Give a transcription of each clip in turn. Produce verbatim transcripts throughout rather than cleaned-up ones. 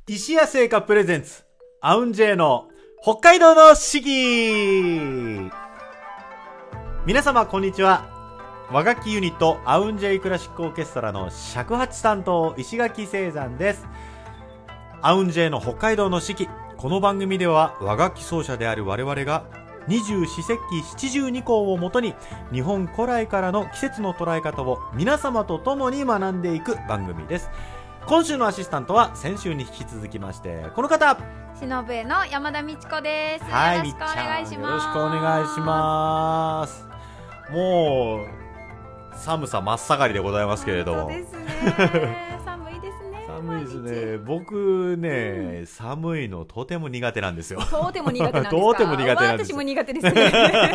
石屋製菓プレゼンツアウンジェイの北海道の四季。皆様こんにちは。和楽器ユニットアウンジェイクラシックオーケストラの尺八担当石垣聖山です。アウンジェイの北海道の四季、この番組では和楽器奏者である我々が二十四節気七十二候をもとに日本古来からの季節の捉え方を皆様と共に学んでいく番組です。今週のアシスタントは先週に引き続きましてこの方、 しのぶえの山田美智子です。 はい、 よろしくお願いします。 よろしくお願いします。もう寒さ真っ盛りでございますけれども、 そうですね寒いですね。 寒いですね。僕ね、うん、寒いのとても苦手なんですよ。 とても苦手なんですか。 とても苦手なんです。 私も苦手ですね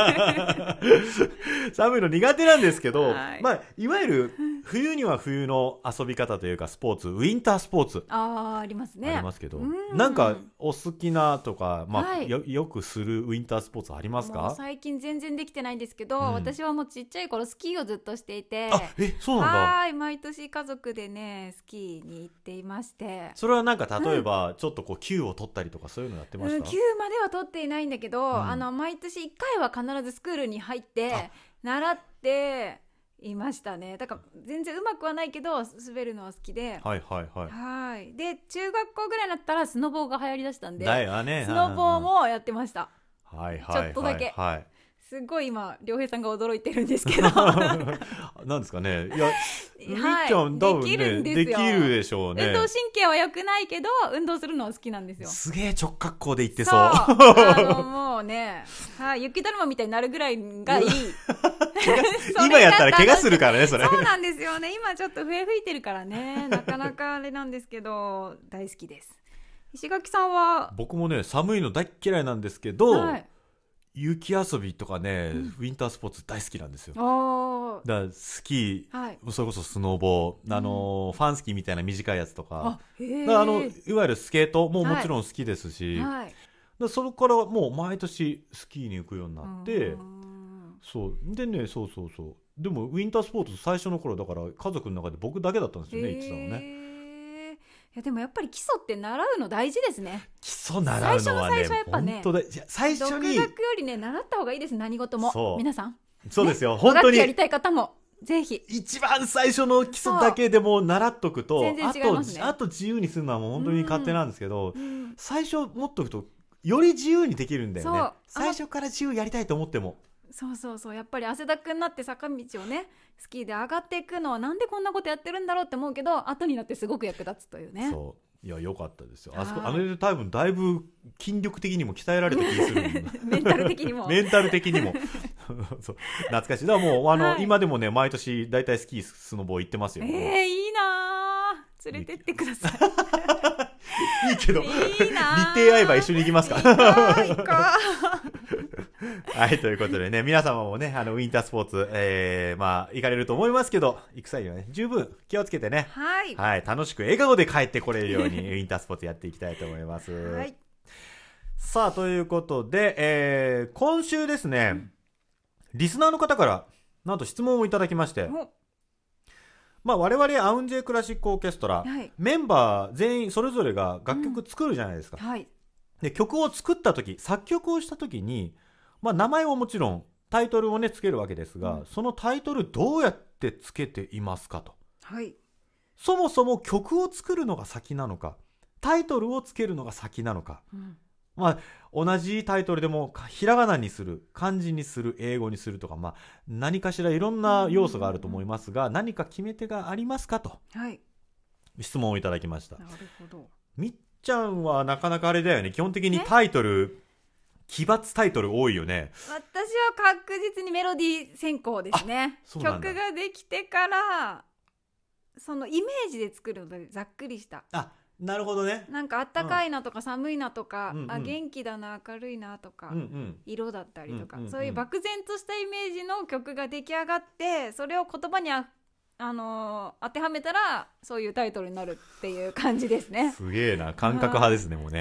寒いの苦手なんですけど、 はい、 まあ、いわゆる冬には冬の遊び方というかスポーツ、ウィンタースポーツあ, あ, ありますね。 ありますけど、 うん、 なんかお好きなとか、まあはい、 よ, よくするウィンタースポーツありますか？ もう最近全然できてないんですけど、うん、私はもうちっちゃい頃スキーをずっとしていて、 あ、え、そうなんだ。 はい、毎年家族でねスキーに行っていまして。 それはなんか例えば、うん、ちょっとこう級を取ったりとかそういうのやってました？ うん、級までは取っていないんだけど、うん、あの毎年いっかいは必ずスクールに入って習っていましたね。だから全然うまくはないけど滑るのは好きで、 はいはいはい、 はい。で中学校ぐらいになったらスノボーが流行りだしたんで、 だよね、 スノボーもやってました。 はいはいはい、 ちょっとだけ、 はい、すごい今良平さんが驚いてるんですけどなんですかね。いや、 はい、 みっちゃん多分ね、 できるんですよ。 できるでしょうね。 運動神経は良くないけど運動するのは好きなんですよ。 すげえ直角行で行ってそう。 そうあのもうね、はい、雪だるまみたいになるぐらいがいい今やったら怪我するからね、それ。 そうなんですよね。今ちょっと笛吹いてるからね、なかなかあれなんですけど大好きです。石垣さんは？ 僕もね寒いの大っ嫌いなんですけど、はい、雪遊びとかね、うん、ウィンタースポーツ大好きなんですよ。 あだからスキー、はい、それこそスノボー、あのーうん、ファンスキーみたいな短いやつとか、あだあのいわゆるスケートももちろん好きですし、はいはい、だそれからもう毎年スキーに行くようになって、そうでね、そうそうそう。でもウィンタースポーツ最初の頃だから家族の中で僕だけだったんですよね、言ってたのね。 いやでもやっぱり基礎って習うの大事ですね。 基礎習うのはね、 最初の最初はやっぱね、 本当だ。最初に独学よりね習った方がいいです。何事も皆さん。 そうですよ、 ね、 本当に。 やりたい方もぜひ一番最初の基礎だけでも習っとくと、 全然違いますね。 あとあと自由にするのはもう本当に勝手なんですけど、うん、最初持っとくとより自由にできるんだよね。最初から自由やりたいと思っても。 そうそうそう、やっぱり汗だくになって坂道をねスキーで上がっていくのはなんでこんなことやってるんだろうって思うけど、後になってすごく役立つというね。 そういや良かったですよ。あそこあれで多分だいぶ筋力的にも鍛えられた気がするメンタル的にもメンタル的にもそう懐かしい。だからもうあの、はい、今でもね毎年だいたいスキースノボ行ってますよ。 えー、いいなー、連れてってくださいいいけどいいな日程合えば一緒に行きますか。 行こう行こうはい、ということでね、皆様もね、あのウィンタースポーツ、えー、まあ行かれると思いますけど、行く際にはね十分気をつけてね、 はい、 はい、楽しく笑顔で帰ってこれるようにウィンタースポーツやっていきたいと思います。はい、さあということで、えー、今週ですね、うん、リスナーの方からなんと質問をいただきまして、まあ、我々アウンジェイクラシックオーケストラ、はい、メンバー全員それぞれが楽曲作るじゃないですか、 うんはい、 で曲を作った時、作曲をした時に、まあ、名前をもちろんタイトルをねつけるわけですが、うん、そのタイトルどうやってつけていますかと、 はい、 そもそも曲を作るのが先なのかタイトルをつけるのが先なのか、うん、まあ、同じタイトルでもひらがなにする、漢字にする、英語にするとか、まあ、何かしらいろんな要素があると思いますが、何か決め手がありますかと、 はい、 質問をいただきました。 なるほど。 みっちゃんはなかなかあれだよね、基本的にタイトル奇抜タイトル多いよね。 私は確実にメロディー先行ですね。曲ができてからそのイメージで作るのでざっくりした、 あ、なるほどね。 なんかあったかいなとか寒いなとか、 うんうん、 あ元気だな明るいなとか、 うんうん、 色だったりとか、 うんうんうん、 そういう漠然としたイメージの曲が出来上がってそれを言葉にああのー、当てはめたらそういうタイトルになるっていう感じですね。 すげえな、感覚派ですね。もうね、 あ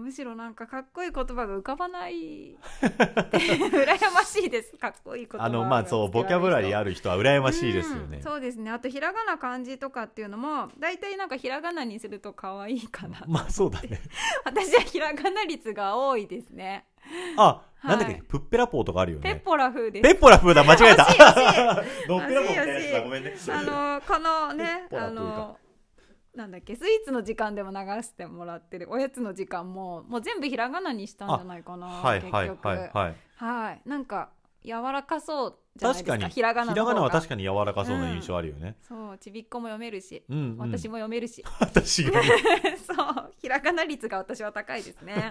むしろなんかかっこいい言葉が浮かばない羨ましいです。かっこいい言葉あのまあそうボキャブラリーある人は羨ましいですよね、 うん、そうですね。あとひらがな漢字とかっていうのもだいたいなんかひらがなにすると可愛いかなと思ってまあそうだね私はひらがな率が多いですね。 あ、 はい、 なんだっけプッペラポーとかあるよね。 ペッポラ風です。 ペッポラ風だ、間違えた。 惜しい惜しいノッペラポーみたいなやつだ、ごめんね。 あのこのねペッポラあ風かのなんだっけスイーツの時間でも流してもらってるおやつの時間ももう全部ひらがなにしたんじゃないかな。 はい結局はいはいはいはい、なんか柔らかそうじゃないですか。 確かにひらがなの方がひらがなは確かに柔らかそうな印象あるよね、 うん、そうちびっこも読めるし、 うんうん、 私も読めるし私がそうひらがな率が私は高いですね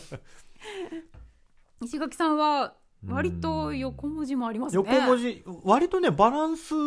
石垣さんは割と横文字もありますね。 横文字割とねバランス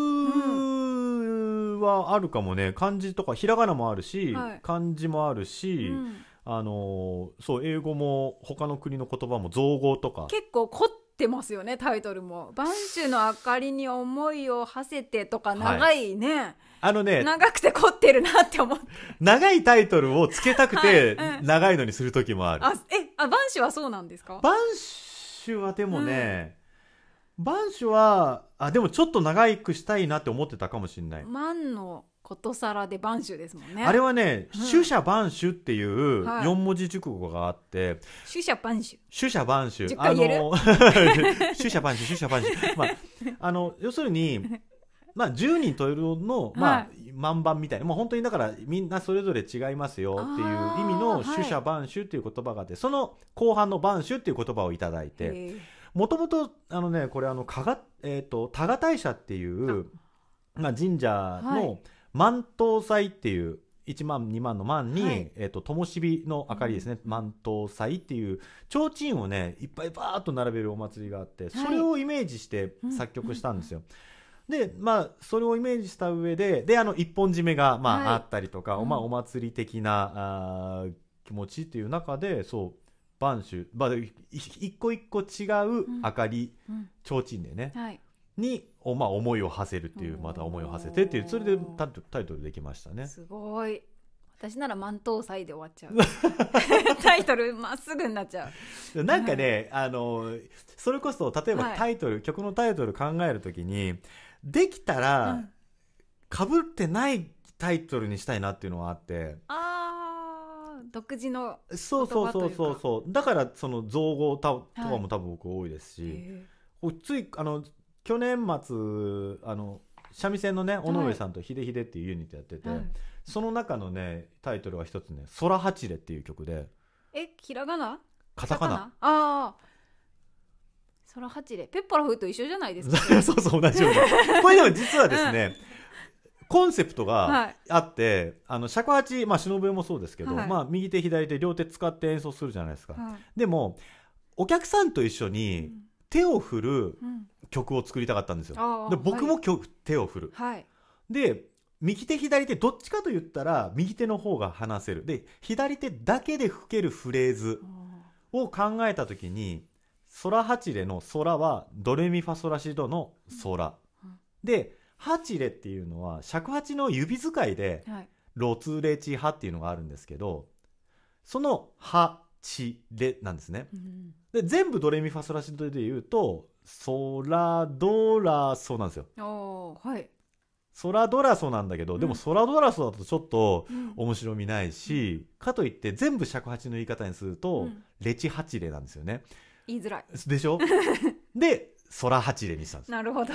はあるかもね。漢字とかひらがなもあるし、はい、漢字もあるし、うん、あのそう英語も他の国の言葉も造語とか結構凝ってますよね。タイトルも播州の明かりに思いを馳せてとか長いね、はい、あのね長くて凝ってるなって思って長いタイトルをつけたくて、はいうん、長いのにする時もある。 あえあ播州はそうなんですか？ 播州はでもね、うん、播州はあでもちょっと長くしたいなって思ってたかもしれない。 万のことさらで播州ですもんね。 あれはね、うん、取捨播州っていうよん文字熟語があって、はい、 取捨播州取捨播州じゅっかい言える取捨播州取捨播州まああの要するにまあじゅうにんといるのまあ、はい、万番みたいなもう本当にだからみんなそれぞれ違いますよっていう意味の取捨播州っていう言葉があって、はい、その後半の播州っていう言葉をいただいて、もともとあのねこれあの加賀、えーと、多賀大社っていうまあ、神社の万灯祭っていういちまんにまんの万に、はいえーと、灯火の明かりですね、うん、万灯祭っていう提灯をねいっぱいバーッと並べるお祭りがあって、はい、それをイメージして作曲したんですよ、うんうん、でまあそれをイメージした上でであの一本締めが、まあはい、あったりとか、まあ、お祭り的なあ気持ちっていう中でそう播州、まあ、一個一個違う明かり、うん、提灯でね、はいに、まあ、思いを馳せるっていうまた思いを馳せてっていうそれでタイトルできましたね。 すごい。私なら万灯祭で終わっちゃうタイトルまっすぐになっちゃうなんかね、はい、あのそれこそ例えばタイトル、はい、曲のタイトル考えるときにできたら被ってないタイトルにしたいなっていうのがあって、 あー独自の言葉というかそうそうそうそうそうだからその造語とかも多分僕多いですし、はい、ついあの去年末あの三味線のね尾上さんとヒデヒデっていうユニットやってて、はい、その中のねタイトルが一つね空八レっていう曲でえひらがなカタカナああ空八レペッパラ風と一緒じゃないですかそうそう同じようなこれでも実はですね、うん、コンセプトがあって、はい、あの尺八まあ忍笛もそうですけど、はいまあ、右手左手両手使って演奏するじゃないですか、はい、でもお客さんと一緒に手を振る、うん曲を作りたかったんですよ。で僕も曲、はい、手を振る、はい、で右手左手どっちかと言ったら右手の方が話せるで左手だけで吹けるフレーズを考えた時に空八レの空はドレミファソラシドの空、うん、で八レっていうのは尺八の指使いで、はい、ロツレチハっていうのがあるんですけどそのハチレなんですね、うん、で全部ドレミファソラシドで言うとソラドラソなんですよ。 おー、はい、 ソラドラソなんだけど、うん、でもソラドラソだとちょっと面白みないし、うん、かといって全部尺八の言い方にすると、うん、レチ八レなんですよね。 言いづらいでしょでソラ八レにしたんです。 なるほど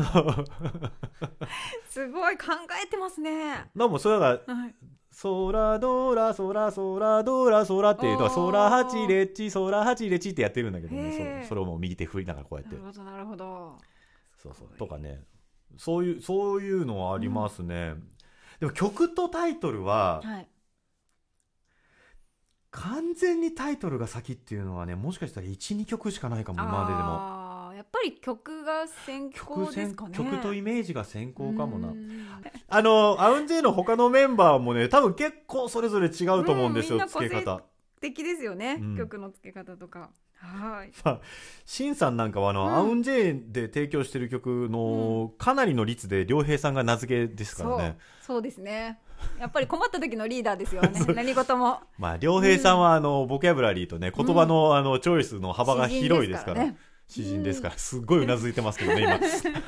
すごい考えてますね。 でもそれが、はいソラドラソラソラドラソラっていうのはソラハチレチソラハチレチってやってるんだけどね そ, それをもう右手振りながらこうやってなるほどなるほどそうそうとかねそういうそういうのはありますね、うん、でも曲とタイトルは、はい、完全にタイトルが先っていうのはねもしかしたら いち,に 曲しかないかも今まででもやっぱり曲が先行ですかね。 曲とイメージが先行かもな。あのアウンジェイの他のメンバーもね多分結構それぞれ違うと思うんですよ、付け方。 個性的ですよね、うん、曲の付け方とか。はい。 まあシンさんなんかはあの、うん、アウンジェイで提供してる曲のかなりの率で良平さんが名付けですからね。 そう、そうですね。 やっぱり困った時のリーダーですよね。何事も。 まあ良平さんはあのボキャブラリーとね言葉のあのチョイスの幅が広いですから、詩人ですから、すっごいうなずいてますけどね今。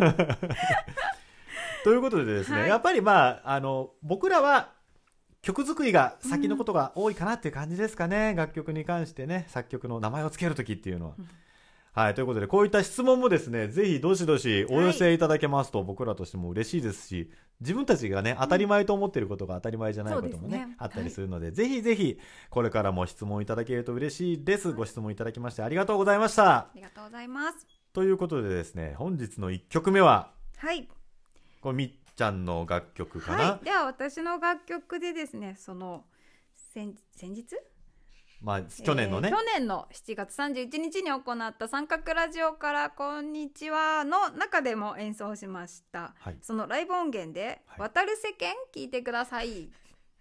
ということでですね、はい、やっぱりまああの僕らは曲作りが先のことが多いかなっていう感じですかね、うん、楽曲に関してね、作曲の名前を付けるときっていうのは、うん、はい、ということでこういった質問もですねぜひどしどしお寄せいただけますと僕らとしても嬉しいですし、自分たちがね当たり前と思っていることが当たり前じゃないことも ね, ねあったりするので、はい、ぜひぜひこれからも質問いただけると嬉しいです。ご質問いただきましてありがとうございました。 ありがとうございます。 ということでですね、本日のいっきょくめは、 はい、 これみっちゃんの楽曲かな、 はい、では私の楽曲でですね、その先, 先日まあ、去年のね、 えー、去年のしちがつさんじゅういちにちに行った三角ラジオからこんにちはの中でも演奏しました、はい、そのライブ音源で、はい、渡る世間聞いてください。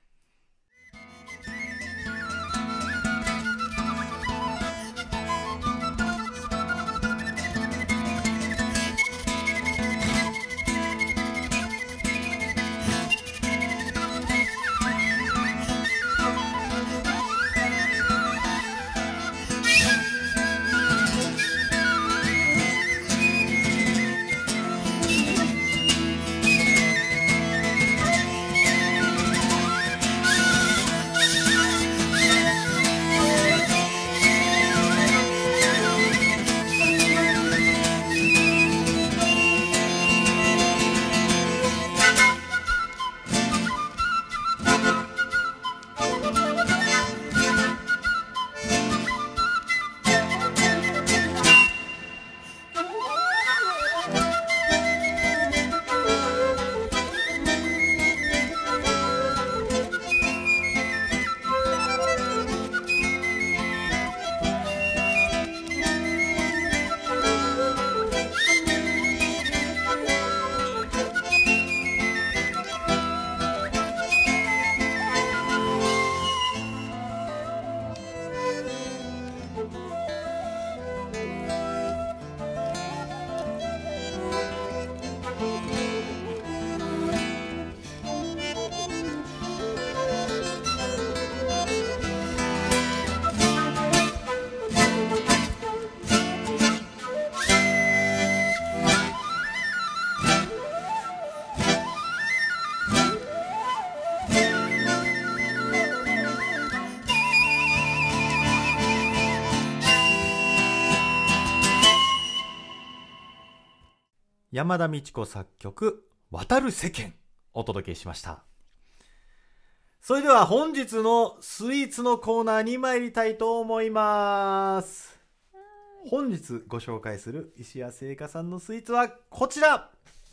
山田美智子作曲渡る世間お届けしました。それでは本日のスイーツのコーナーに参りたいと思います。本日ご紹介する石谷製菓さんのスイーツはこちら、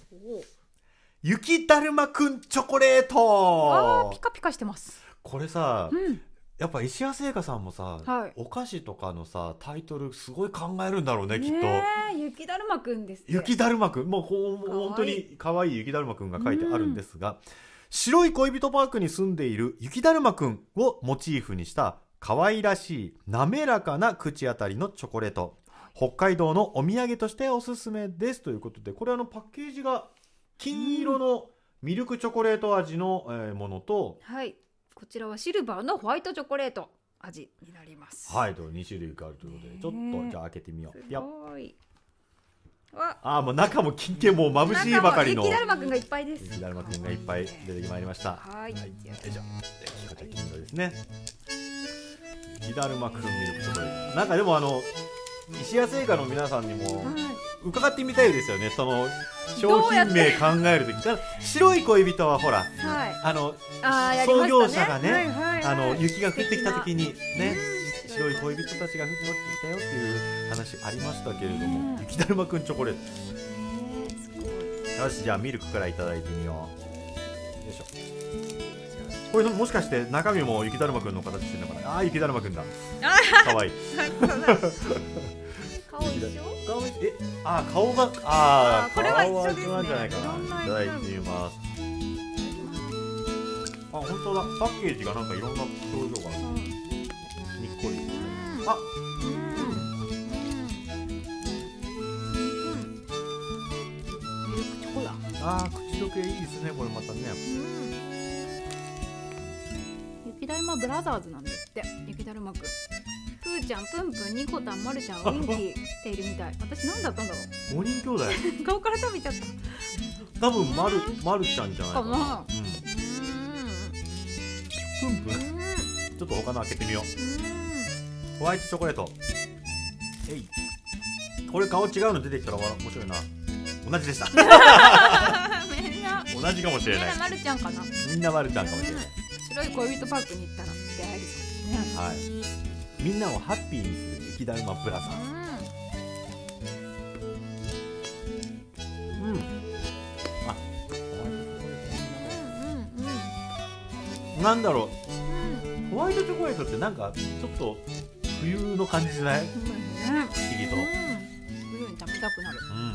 雪だるまくんチョコレート。 あーピカピカしてます。 これさ、 うん、 やっぱ石谷製菓さんもさ、はい、お菓子とかのさタイトルすごい考えるんだろうね、きっと。 雪だるまくんです、ね、 雪だるまくん、もうほ本当に可愛い雪だるまくんが書いてあるんですが、うん、白い恋人パークに住んでいる雪だるまくんをモチーフにした可愛らしい滑らかな口当たりのチョコレート、北海道のお土産としておすすめですということで、これあのパッケージが金色のミルクチョコレート味のものと、 うん、はい、こちらはシルバーのホワイトチョコレート味になります。 はい、とに種類あるということで、ちょっとじゃあ開けてみよう。 すごい。 あー、もう中も金券も眩しいばかりの雪だるまくんがいっぱいです。 雪だるまくんがいっぱい出てまいりました。 はい、はい、 じゃあこちら金色ですね。雪だるまくんミルクチョコレート、なんかでもあの石谷製菓の皆さんにも伺ってみたいですよね、その商品名考えるとき。白い恋人はほら、はい、あのあ創業者がね、 はいはいはい、 あの雪が降ってきたときにね、白い恋人たちが降ってきたよっていう話ありましたけれども、雪だるまくんチョコレート、えー、すごい。よし、じゃあミルクからいただいてみよう。よいしょ。これもしかして中身も雪だるまくんの形してるのかな。ああ、雪だるまくんだ。かわいい。 顔一緒？ 顔えあー顔があーこれは一緒ですね。 顔は一緒なんじゃないかな。いただいてみます。あ、本当だ。パッケージがなんかいろんな表情がある。にっこり。あ、うん。 ミルクチョコだ。 あー、口どけいいですね、これまたね。 ブラザーズなんですって。雪だるまくん、プーちゃん、プンプン、ニコタン、マルちゃん、ウィンキーっているみたい。私何だったんだろう。 ごにん兄弟顔から食べちゃった。 多分まるまるちゃんじゃないかな。 かな。 うん、プンプン、ちょっと他の開けてみよう。ホワイトチョコレート、えい。これ顔違うの出てきたら面白いな。同じでしたみんな同じかもしれない。 みんなまるちゃんかな。 みんなまるちゃんかもしれない。 白い恋人パークに行ったら出会えるそうですね。 はい、みんなをハッピーにする雪だるまプラザ。うん、うん、あ、なんだろう、うん、ホワイトチョコレートってなんかちょっと冬の感じじゃない？うん、不思議と、うん、 冬に食べたくなる。うん、うん、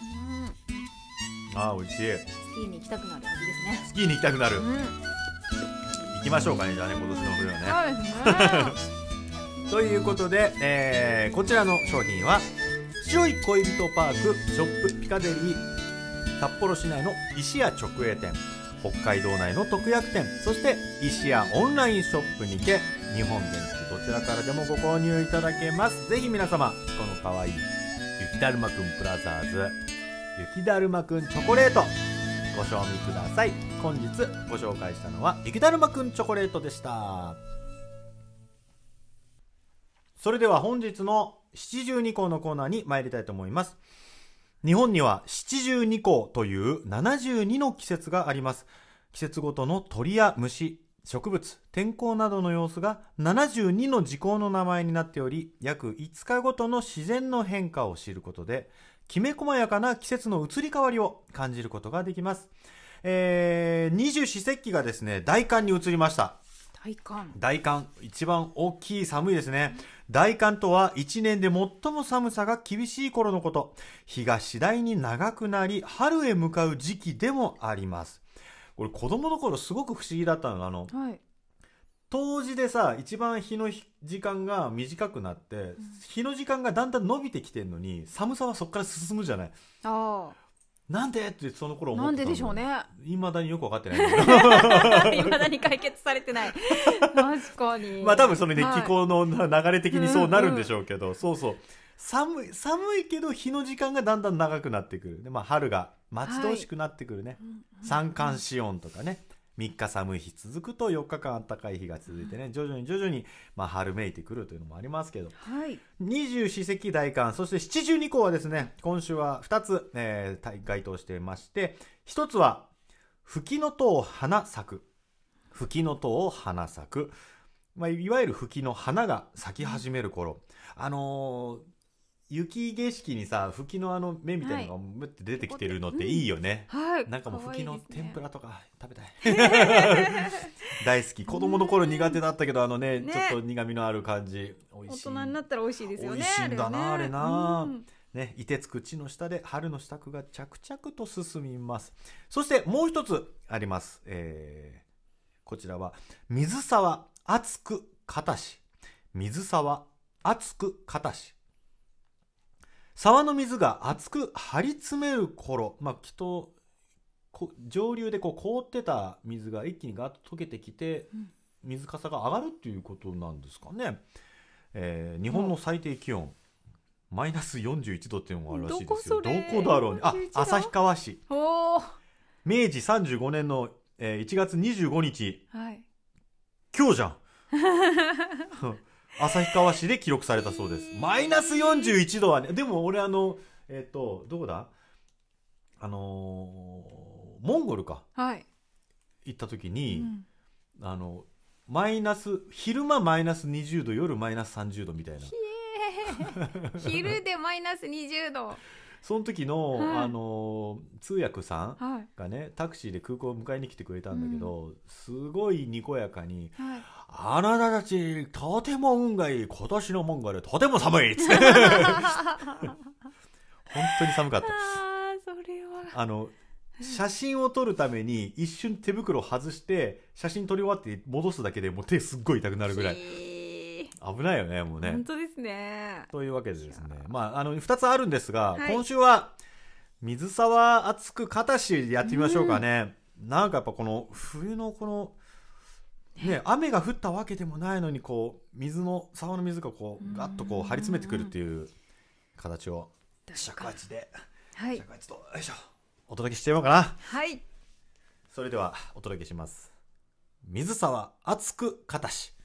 あー、美味しい。 スキーに行きたくなる味ですね。 スキーに行きたくなる、うん、行きましょうかね、じゃあね、今年の冬はね。そうですねということで、えー、こちらの商品は白い恋人パークショップピカデリー札幌市内の石屋直営店、北海道内の特約店、そして石屋オンラインショップにて日本全国どちらからでもご購入いただけます。ぜひ皆様、このかわいい雪だるまくんプラザーズ雪だるまくんチョコレートご賞味ください。本日ご紹介したのは雪だるまくんチョコレートでした。それでは本日の七十二候のコーナーに参りたいと思います。日本には七十二候というななじゅうにの季節があります。季節ごとの鳥や虫、植物、天候などの様子がななじゅうにの時候の名前になっており、約いつかごとの自然の変化を知ることで、きめ細やかな季節の移り変わりを感じることができます。えー、二十四節気がですね、大寒に移りました。 大寒。 大寒、一番大きい寒いですね。大寒とは一年で最も寒さが厳しい頃のこと。日が次第に長くなり、春へ向かう時期でもあります。これ子供の頃すごく不思議だったのが、あの、はい、冬至でさ、一番日の時間が短くなって、うん、日の時間がだんだん伸びてきてるのに、寒さはそこから進むじゃない。ああ。なんでってその頃思ってたの。なんででしょうね。未だによく分かってないんだけど。 未だに解決されてない。確かに。 まあ多分そのね、はい、気候の流れ的にそうなるんでしょうけど、うんうん、そうそう。寒い、寒いけど日の時間がだんだん長くなってくる。で、まあ春が待ち遠しくなってくるね。はい、三寒四温とかね。みっか寒い日続くとよっかかん暖かい日が続いてね、徐々に徐々に、まあ、春めいてくるというのもありますけど、はい、二十四節気大寒、そして七十二候はですね、今週はふたつ、えー、該当していまして、ひとつは吹きの塔花咲く、吹きの塔花咲く、まあ、いわゆる吹きの花が咲き始める頃、あのー雪景色にさ、吹きのあの目みたいなのがむって出てきてるのっていいよね、うん、はい、なんかもう吹きの天ぷらとか食べたい大好き。子供の頃苦手だったけど、あの ね, ねちょっと苦味のある感じ、美味しい。 大人になったら美味しいですよね。 美味しいんだな、あれな、うんね、凍てつく地の下で春の支度が着々と進みます。そしてもう一つあります、えー、こちらは水沢熱く片し。水沢熱く片し。沢の水が熱く張り詰める頃、まあ、きっと上流でこう凍ってた水が一気にガッと溶けてきて、うん、水かさが上がるっていうことなんですかね。えー、日本の最低気温、うん、マイナスよんじゅういちどっていうのがあるらしいですよ。どこだろうね。あ、旭川市。明治さんじゅうごねんの、えー、いちがつにじゅうごにち、はい、今日じゃん旭川市で記録されたそうです。マイナスよんじゅういちどはね、でも俺あの、えっと、どこだあのー、モンゴルか。はい。行った時に、うん、あの、マイナス、昼間マイナスにじゅうど、夜マイナスさんじゅうどみたいな。 昼でマイナスにじゅうど。 その時の、はい、あの通訳さんがね、はい、タクシーで空港を迎えに来てくれたんだけど、うん、すごいにこやかに、はい、あなたたちとても運がいい、今年のモンゴルとても寒いっつって本当に寒かった。あ、それはあの写真を撮るために一瞬手袋を外して写真撮り終わって戻すだけでもう手すっごい痛くなるぐらい危ないよね、もうね。 本当ですね。 というわけでですね、まあ、あのふたつあるんですが、はい、今週は水沢熱く片しやってみましょうかね、うん、なんかやっぱこの冬のこのね、雨が降ったわけでもないのにこう水の沢の水がこうガッとこう張り詰めてくるっていう形を尺八で、 はい、 尺八とよいしょお届けしてみようかな。 はい、 それではお届けします。水沢熱くかたし。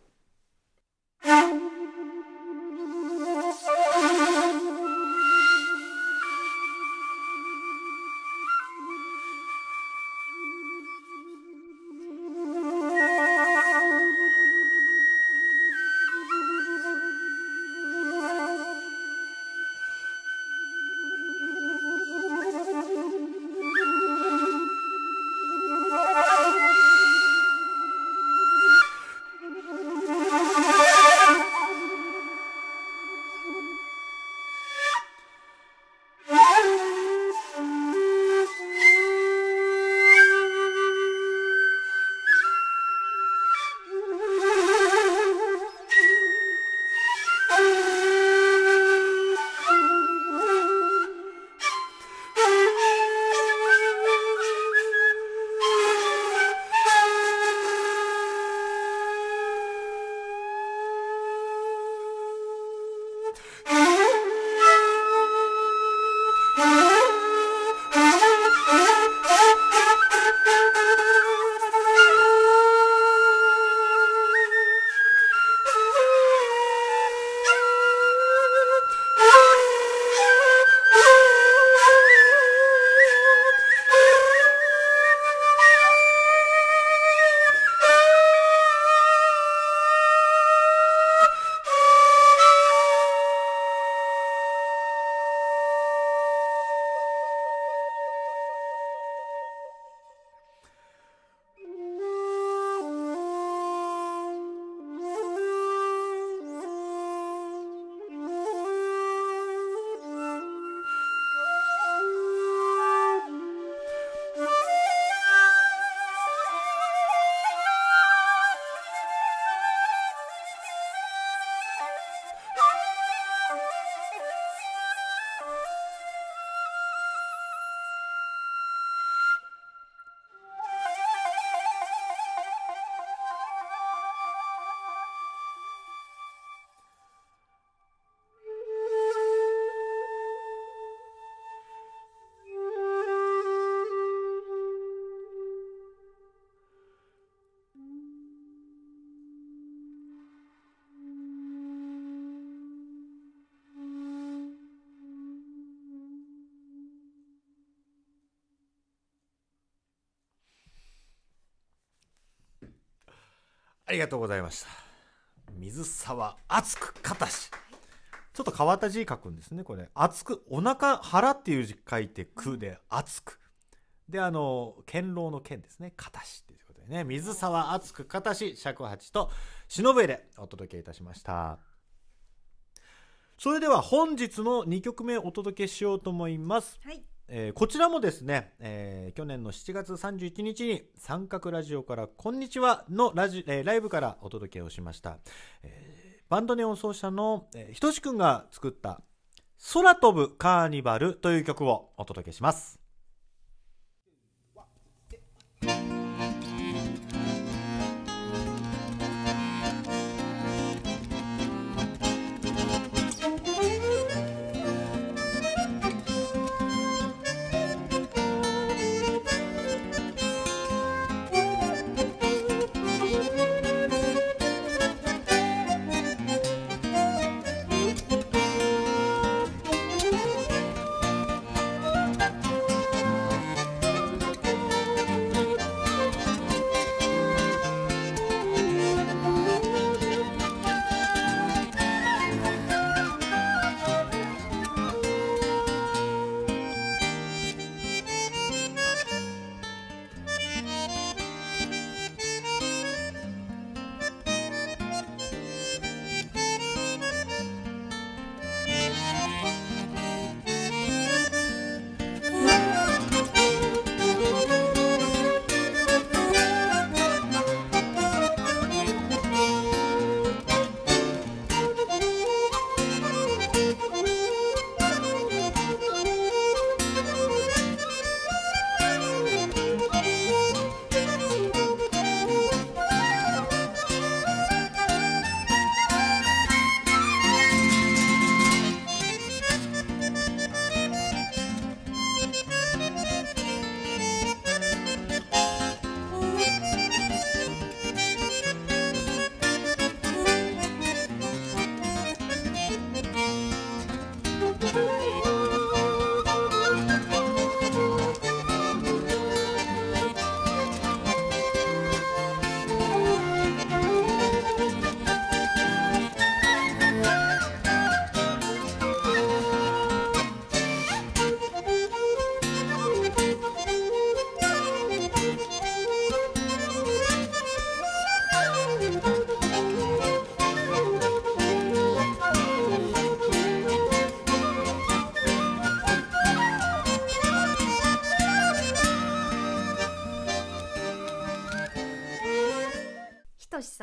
ありがとうございました。水沢熱くかたし。ちょっと変わった字書くんですねこれ。熱く、お腹腹っていう字書いてくで熱くで、あの堅牢の堅ですね、かたしっていうことでね、水沢熱くかたし、尺八と篠笛でお届けいたしました。それでは本日のにきょくめお届けしようと思います。 はい、 えー、こちらもですね、えー、去年のしちがつさんじゅういちにちに三角ラジオからこんにちはのラジ、えー、ライブからお届けをしました、えー、バンドネオン奏者の、えー、ひとしくんが作った空飛ぶカーニバルという曲をお届けします。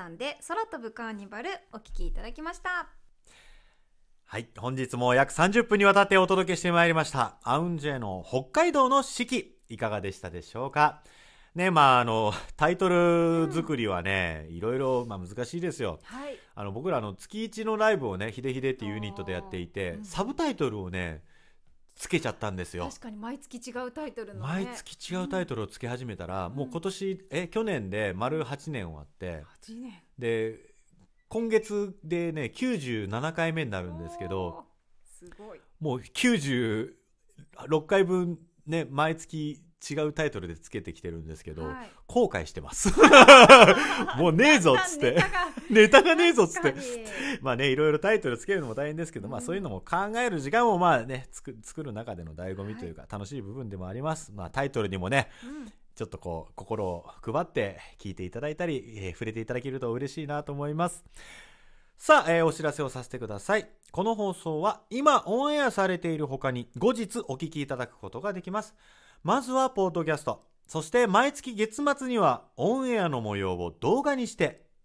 さんで空飛ぶカーニバルお聴きいただきました。 はい、本日も約さんじゅっぷんにわたってお届けしてまいりましたアウンジェの北海道の四季、いかがでしたでしょうかね。まああのタイトル作りはね、うん、いろいろ、まあ、難しいですよ。 はい、 あの僕らの月一のライブをね、ヒデヒデっていうユニットでやっていて、うん、サブタイトルをねつけちゃったんですよ。 確かに毎月違うタイトルの、ね、 毎月違うタイトルをつけ始めたら、うん、もう今年え去年で丸はちねん終わって、 はちねんで今月でねきゅうじゅうななかいめになるんですけど、 すごい、 もうきゅうじゅうろっかいぶんね毎月違うタイトルでつけてきてるんですけど、はい、後悔してますもうねえぞっつってネタがねえぞっつってまあね、いろいろタイトルつけるのも大変ですけど、うん、まあそういうのも考える時間もまあねつく作る中での醍醐味というか、はい、楽しい部分でもあります。まあタイトルにもね、うん、ちょっとこう心を配って聞いていただいたり、えー、触れていただけると嬉しいなと思います。さあ、えー、お知らせをさせてください。この放送は今オンエアされている他に後日お聞きいただくことができます。まずはポッドキャスト、そして毎月月末にはオンエアの模様を動画にして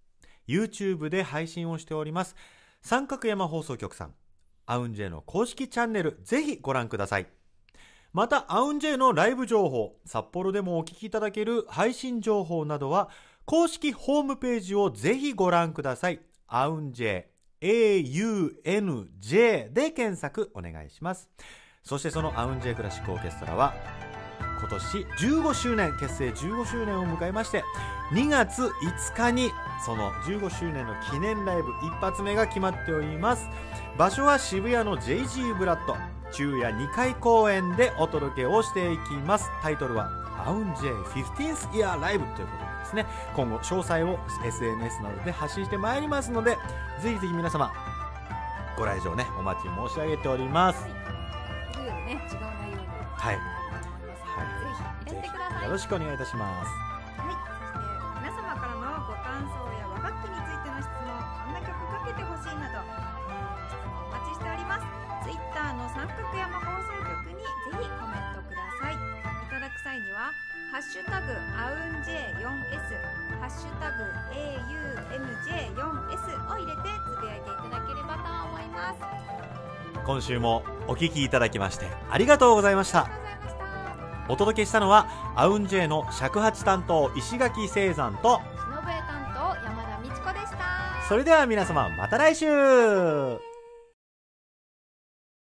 YouTube で配信をしております三角山放送局さん、アウンジェの公式チャンネル、ぜひご覧ください。またアウンジェのライブ情報、札幌でもお聞きいただける配信情報などは公式ホームページをぜひご覧ください。アウンジェ エーユーエヌジェー で検索お願いします。そしてそのアウンジェクラシックオーケストラは今年じゅうごしゅうねん、結成じゅうごしゅうねんを迎えまして、にがついつかにそのじゅうごしゅうねんの記念ライブ一発目が決まっております。場所は渋谷の ジェイジー ブラッド昼夜にかい公演でお届けをしていきます。タイトルはアウンジェ フィフティーンス イヤーライブということですね。今後詳細を エスエヌエス などで発信してまいりますので、ぜひぜひ皆様ご来場ねお待ち申し上げております。 いろいろね違う内容にはい、 ぜひ入れてください。 よろしくお願いいたします。 はい、そして皆様からのご感想や和楽器についての質問、こんな曲かけてほしいなど、えー、質問お待ちしております。ツイッターの三角山放送局にぜひコメントください。いただく際にはハッシュタグアウンジェ フォーエス、ハッシュタグ エーユーエヌジェーフォーエス を入れてつぶやいていただければと思います。 今週もお聞きいただきましてありがとうございました。お届けしたのはアウンジェの尺八担当石垣聖山と篠笛担当山田美智子でした。 それでは皆様また来週。